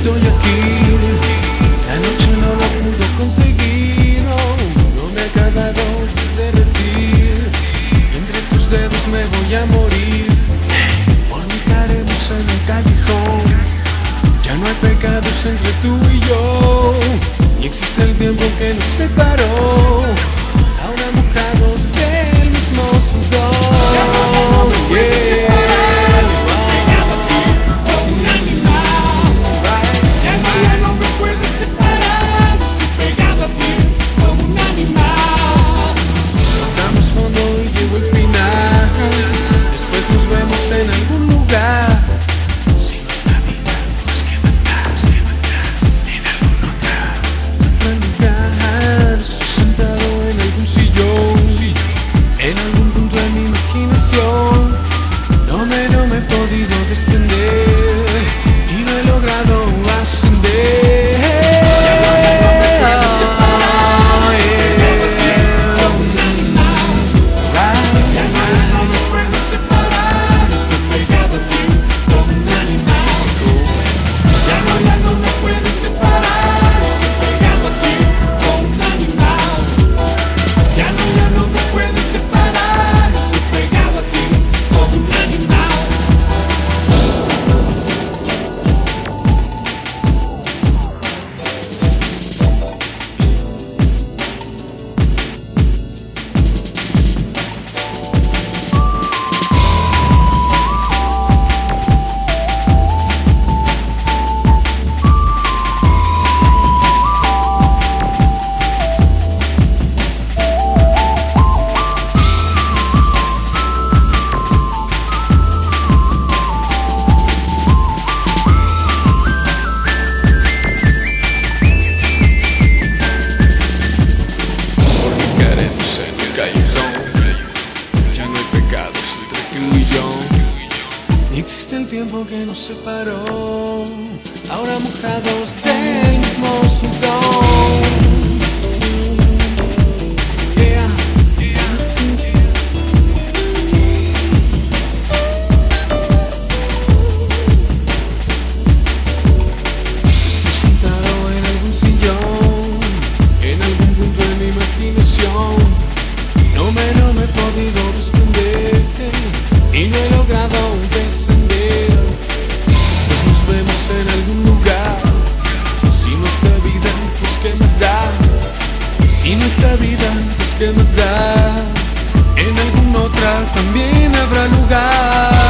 estoy aquí. La noche no lo pudo conseguir, no, no me ha acabado de derretir. Entre tus dedos me voy a morir. Fornicaremos en el callejón. Ya no hay pecados entre tú y yo, ni existe el tiempo que nos separó. Ahora mojados del mismo sudor. En algún lugar, si no está vida, pues qué más da, en algún otro lugar. Estoy sentado en algún sillón, en algún punto de mi imaginación. No me he podido desprender y no he logrado ascender. Existe el tiempo que nos separó, ahora mojados del mismo sudor. Estoy sentado en algún sillón, en algún punto de mi imaginación. No me he podido desprender y no he logrado descender. Después nos vemos en algún lugar. Si nuestra vida, pues qué más da. Si nuestra vida, pues qué más da. En alguna otra también habrá lugar.